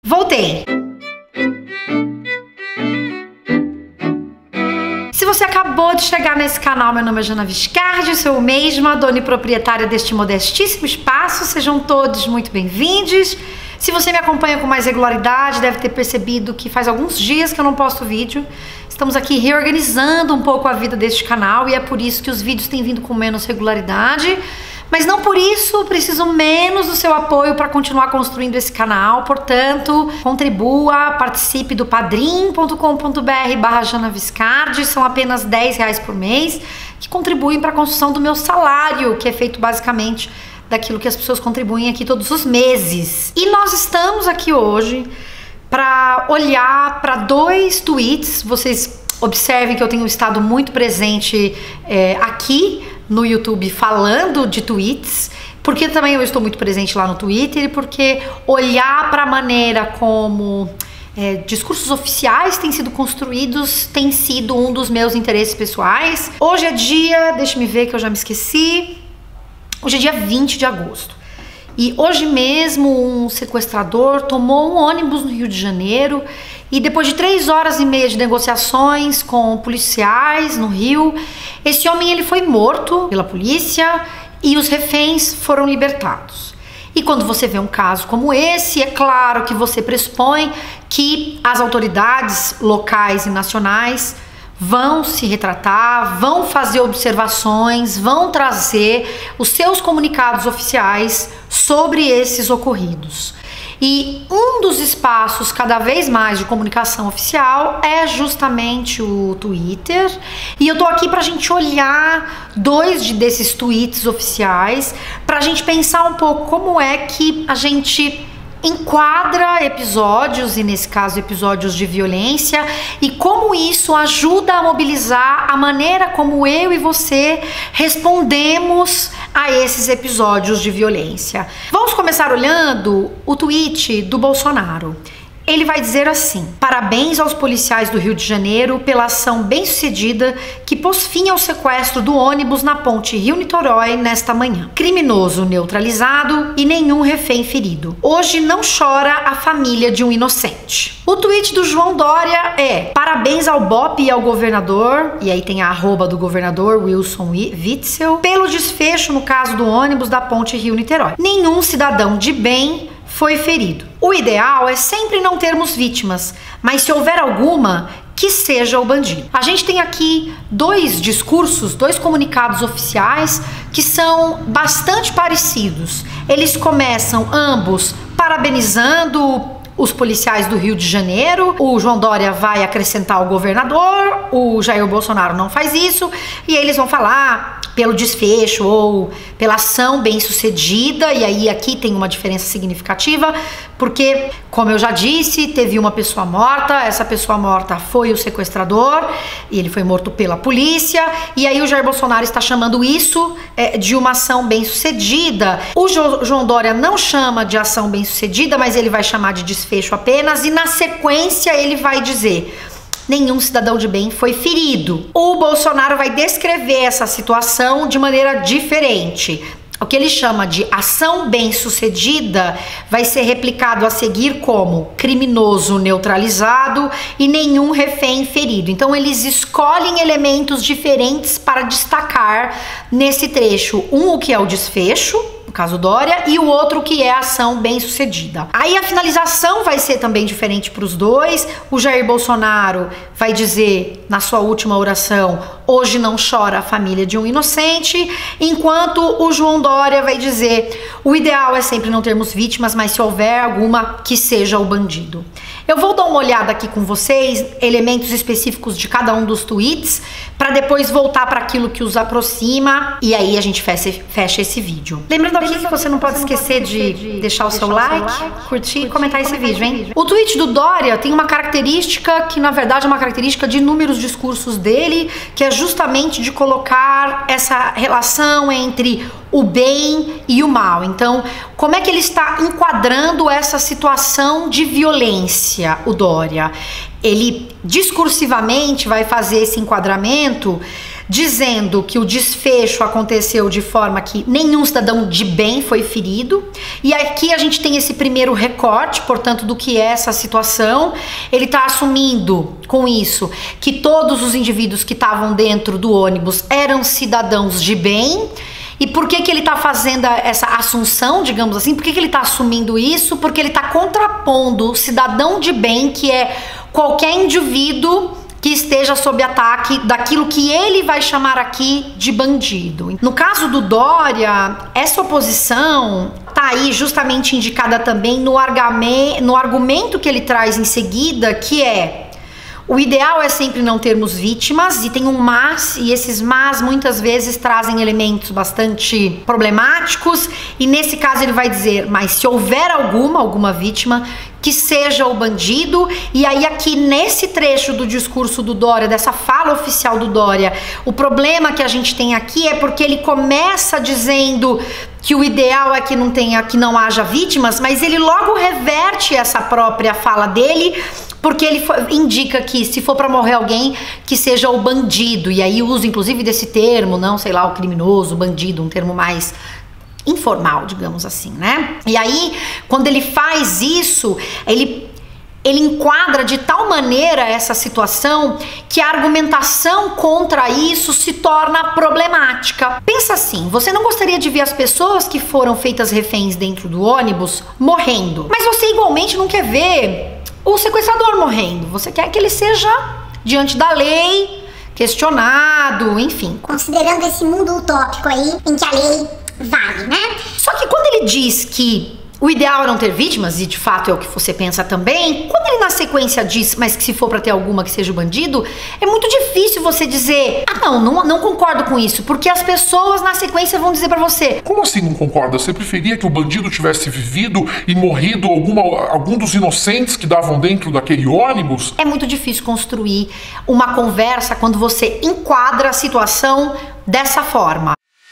Voltei! Se você acabou de chegar nesse canal, meu nome é Jana Viscardi, sou eu mesma, dona e proprietária deste modestíssimo espaço. Sejam todos muito bem-vindos. Se você me acompanha com mais regularidade, deve ter percebido que faz alguns dias que eu não posto vídeo. Estamos aqui reorganizando um pouco a vida deste canal e é por isso que os vídeos têm vindo com menos regularidade. Mas não por isso preciso menos do seu apoio para continuar construindo esse canal. Portanto, contribua, participe do padrim.com.br/Jana Viscardi. São apenas R$10 por mês que contribuem para a construção do meu salário, que é feito basicamente daquilo que as pessoas contribuem aqui todos os meses. E nós estamos aqui hoje para olhar para dois tweets. Vocês observem que eu tenho estado muito presente aqui no YouTube falando de tweets, porque também eu estou muito presente lá no Twitter e porque olhar para a maneira como discursos oficiais têm sido construídos tem sido um dos meus interesses pessoais. Hoje é dia, deixa-me ver que eu já me esqueci, hoje é dia 20 de agosto. E hoje mesmo um sequestrador tomou um ônibus no Rio de Janeiro e depois de 3 horas e meia de negociações com policiais no Rio, esse homem ele foi morto pela polícia e os reféns foram libertados. E quando você vê um caso como esse, é claro que você pressupõe que as autoridades locais e nacionais vão se retratar, vão fazer observações, vão trazer os seus comunicados oficiais sobre esses ocorridos. E um dos espaços cada vez mais de comunicação oficial é justamente o Twitter. E eu tô aqui pra gente olhar dois desses tweets oficiais, pra gente pensar um pouco como é que a gente enquadra episódios, e nesse caso episódios de violência, e como isso ajuda a mobilizar a maneira como eu e você respondemos a esses episódios de violência. Vamos começar olhando o tweet do Bolsonaro. Ele vai dizer assim: parabéns aos policiais do Rio de Janeiro pela ação bem-sucedida que pôs fim ao sequestro do ônibus na ponte Rio-Niterói nesta manhã. Criminoso neutralizado e nenhum refém ferido. Hoje não chora a família de um inocente. O tweet do João Dória é: parabéns ao BOP e ao governador, e aí tem a arroba do governador Wilson Witzel, pelo desfecho no caso do ônibus da ponte Rio-Niterói. Nenhum cidadão de bem foi ferido. O ideal é sempre não termos vítimas, mas se houver alguma, que seja o bandido. A gente tem aqui dois discursos, dois comunicados oficiais que são bastante parecidos. Eles começam ambos parabenizando os policiais do Rio de Janeiro. O João Dória vai acrescentar o governador, o Jair Bolsonaro não faz isso, e eles vão falar pelo desfecho ou pela ação bem-sucedida, e aí aqui tem uma diferença significativa, porque, como eu já disse, teve uma pessoa morta, essa pessoa morta foi o sequestrador, e ele foi morto pela polícia, e aí o Jair Bolsonaro está chamando isso de uma ação bem-sucedida. O João Dória não chama de ação bem-sucedida, mas ele vai chamar de desfecho apenas, e na sequência ele vai dizer: nenhum cidadão de bem foi ferido. O Bolsonaro vai descrever essa situação de maneira diferente. O que ele chama de ação bem-sucedida vai ser replicado a seguir como criminoso neutralizado e nenhum refém ferido. Então eles escolhem elementos diferentes para destacar nesse trecho. Um, o que é o desfecho, no caso Dória, e o outro que é a ação bem-sucedida. Aí a finalização vai ser também diferente para os dois. O Jair Bolsonaro vai dizer na sua última oração: hoje não chora a família de um inocente, enquanto o João Dória vai dizer: o ideal é sempre não termos vítimas, mas se houver alguma, que seja o bandido. Eu vou dar uma olhada aqui com vocês, elementos específicos de cada um dos tweets, para depois voltar para aquilo que os aproxima, e aí a gente fecha esse vídeo. Lembrando aqui que você não pode esquecer de deixar o seu like, curtir e comentar esse vídeo, hein? O tweet do Dória tem uma característica que, na verdade, é uma característica de inúmeros discursos dele, que é justamente de colocar essa relação entre o bem e o mal. Então, como é que ele está enquadrando essa situação de violência, o Dória? Ele discursivamente vai fazer esse enquadramento dizendo que o desfecho aconteceu de forma que nenhum cidadão de bem foi ferido. E aqui a gente tem esse primeiro recorte, portanto, do que é essa situação. Ele está assumindo com isso que todos os indivíduos que estavam dentro do ônibus eram cidadãos de bem. E por que ele está fazendo essa assunção, digamos assim? Por que ele está assumindo isso? Porque ele está contrapondo o cidadão de bem, que é qualquer indivíduo que esteja sob ataque daquilo que ele vai chamar aqui de bandido. No caso do Dória, essa oposição tá aí justamente indicada também no argumento que ele traz em seguida, que é: o ideal é sempre não termos vítimas, e tem um mas, e esses mas muitas vezes trazem elementos bastante problemáticos, e nesse caso ele vai dizer, mas se houver alguma vítima, que seja o bandido. E aí aqui nesse trecho do discurso do Dória, dessa fala oficial do Dória, o problema que a gente tem aqui é porque ele começa dizendo que o ideal é que não haja vítimas, mas ele logo reverte essa própria fala dele, porque ele indica que se for para morrer alguém, que seja o bandido. E aí usa inclusive desse termo, não sei lá, o criminoso, o bandido, um termo mais informal, digamos assim, né? E aí, quando ele faz isso, ele enquadra de tal maneira essa situação que a argumentação contra isso se torna problemática. Pensa assim, você não gostaria de ver as pessoas que foram feitas reféns dentro do ônibus morrendo, mas você igualmente não quer ver o sequestrador morrendo. Você quer que ele seja diante da lei, questionado, enfim. Considerando esse mundo utópico aí, em que a lei vale, né? Só que quando ele diz que o ideal é não ter vítimas, e de fato é o que você pensa também, quando ele na sequência diz, mas que se for pra ter alguma que seja o bandido, é muito difícil você dizer, não concordo com isso, porque as pessoas na sequência vão dizer pra você, como assim não concorda? Você preferia que o bandido tivesse vivido e morrido algum dos inocentes que davam dentro daquele ônibus? É muito difícil construir uma conversa quando você enquadra a situação dessa forma.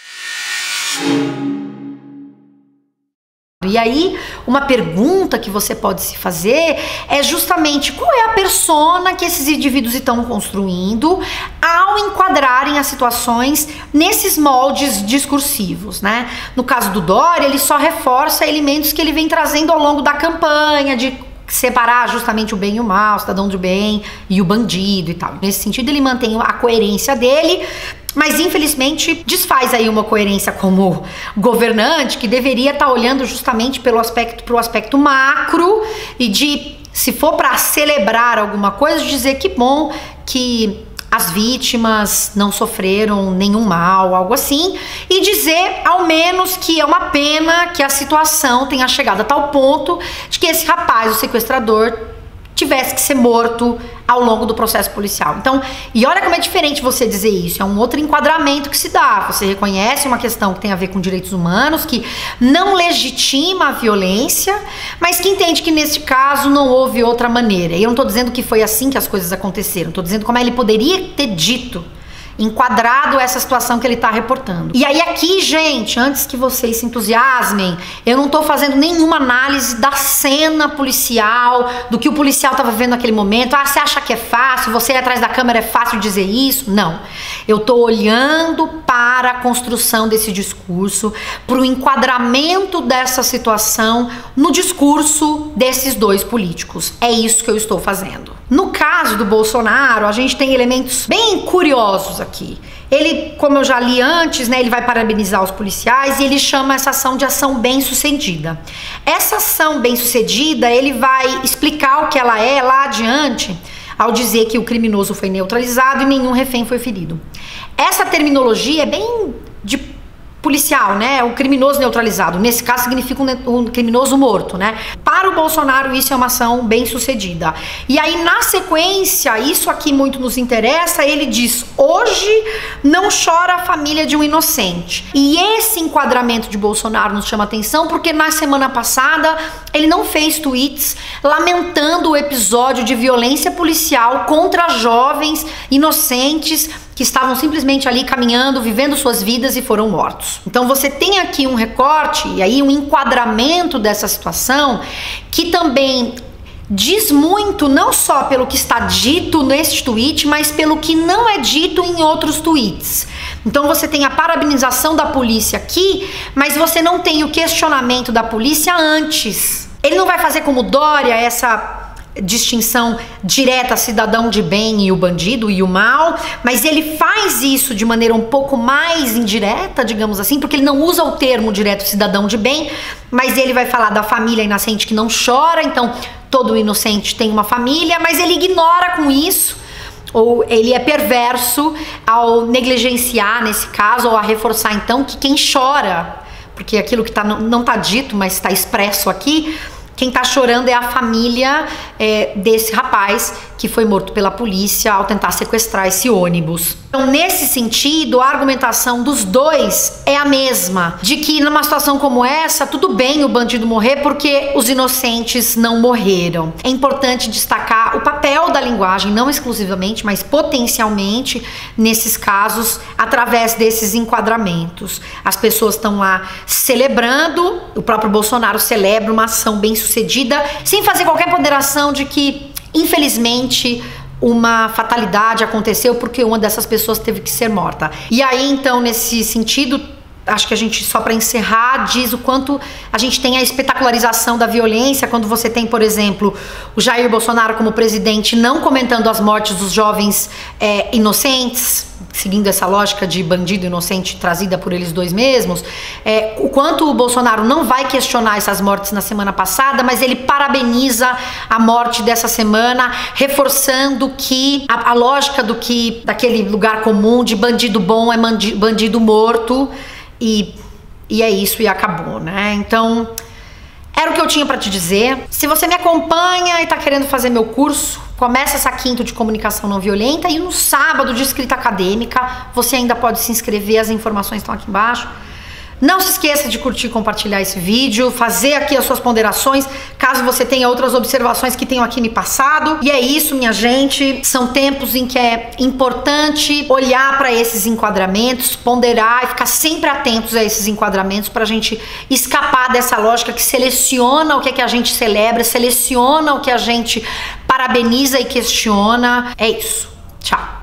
E aí, uma pergunta que você pode se fazer é justamente qual é a persona que esses indivíduos estão construindo ao enquadrarem as situações nesses moldes discursivos, né? No caso do Dória, ele só reforça elementos que ele vem trazendo ao longo da campanha, de separar justamente o bem e o mal, o cidadão de bem e o bandido e tal. Nesse sentido, ele mantém a coerência dele, mas infelizmente desfaz aí uma coerência como governante que deveria estar olhando justamente pro aspecto macro e de, se for para celebrar alguma coisa, dizer que bom que as vítimas não sofreram nenhum mal, algo assim, e dizer ao menos que é uma pena que a situação tenha chegado a tal ponto de que esse rapaz, o sequestrador, tivesse que ser morto ao longo do processo policial. Então, e olha como é diferente você dizer isso, é um outro enquadramento que se dá. Você reconhece uma questão que tem a ver com direitos humanos, que não legitima a violência, mas que entende que neste caso não houve outra maneira. E eu não tô dizendo que foi assim que as coisas aconteceram, tô dizendo como ele poderia ter dito, enquadrado essa situação que ele tá reportando. E aí aqui, gente, antes que vocês se entusiasmem, eu não tô fazendo nenhuma análise da cena policial, do que o policial tava vendo naquele momento. Ah, você acha que é fácil? Você ir atrás da câmera é fácil dizer isso? Não. Eu tô olhando para a construção desse discurso, pro enquadramento dessa situação no discurso desses dois políticos. É isso que eu estou fazendo. No caso do Bolsonaro, a gente tem elementos bem curiosos aqui. Ele, como eu já li antes, né, ele vai parabenizar os policiais e ele chama essa ação de ação bem-sucedida. Essa ação bem-sucedida, ele vai explicar o que ela é lá adiante, ao dizer que o criminoso foi neutralizado e nenhum refém foi ferido. Essa terminologia é bem de policial, né? O criminoso neutralizado. Nesse caso significa um criminoso morto, né? Para o Bolsonaro isso é uma ação bem sucedida. E aí na sequência, isso aqui muito nos interessa, ele diz, hoje não chora a família de um inocente. E esse enquadramento de Bolsonaro nos chama atenção porque na semana passada ele não fez tweets lamentando o episódio de violência policial contra jovens inocentes que estavam simplesmente ali caminhando, vivendo suas vidas e foram mortos. Então você tem aqui um recorte e aí um enquadramento dessa situação que também diz muito não só pelo que está dito neste tweet, mas pelo que não é dito em outros tweets. Então você tem a parabenização da polícia aqui, mas você não tem o questionamento da polícia antes. Ele não vai fazer como Dória essa distinção direta, cidadão de bem e o bandido e o mal, mas ele faz isso de maneira um pouco mais indireta, digamos assim, porque ele não usa o termo direto cidadão de bem, mas ele vai falar da família inocente que não chora, então todo inocente tem uma família, mas ele ignora com isso, ou ele é perverso ao negligenciar nesse caso, ou a reforçar então que quem chora, porque aquilo que não está dito, mas está expresso aqui, quem tá chorando é a família desse rapaz que foi morto pela polícia ao tentar sequestrar esse ônibus. Então, nesse sentido, a argumentação dos dois é a mesma, de que numa situação como essa, tudo bem o bandido morrer porque os inocentes não morreram. É importante destacar o papel da linguagem, não exclusivamente, mas potencialmente, nesses casos, através desses enquadramentos. As pessoas estão lá celebrando, o próprio Bolsonaro celebra uma ação bem-sucedida, sem fazer qualquer ponderação de que, infelizmente, uma fatalidade aconteceu porque uma dessas pessoas teve que ser morta. E aí, então, nesse sentido, acho que a gente, só para encerrar, diz o quanto a gente tem a espetacularização da violência quando você tem, por exemplo, o Jair Bolsonaro como presidente não comentando as mortes dos jovens inocentes, seguindo essa lógica de bandido inocente trazida por eles dois mesmos, o quanto o Bolsonaro não vai questionar essas mortes na semana passada, mas ele parabeniza a morte dessa semana, reforçando que a lógica daquele lugar comum de bandido bom é bandido morto, e é isso, e acabou, né? Então, era o que eu tinha para te dizer. Se você me acompanha e tá querendo fazer meu curso, começa essa quinta de comunicação não violenta, e no sábado de escrita acadêmica, você ainda pode se inscrever, as informações estão aqui embaixo. Não se esqueça de curtir e compartilhar esse vídeo, fazer aqui as suas ponderações, caso você tenha outras observações que tenham aqui me passado. E é isso, minha gente, são tempos em que é importante olhar para esses enquadramentos, ponderar e ficar sempre atentos a esses enquadramentos para a gente escapar dessa lógica que seleciona o que é que a gente celebra, seleciona o que a gente parabeniza e questiona. É isso. Tchau.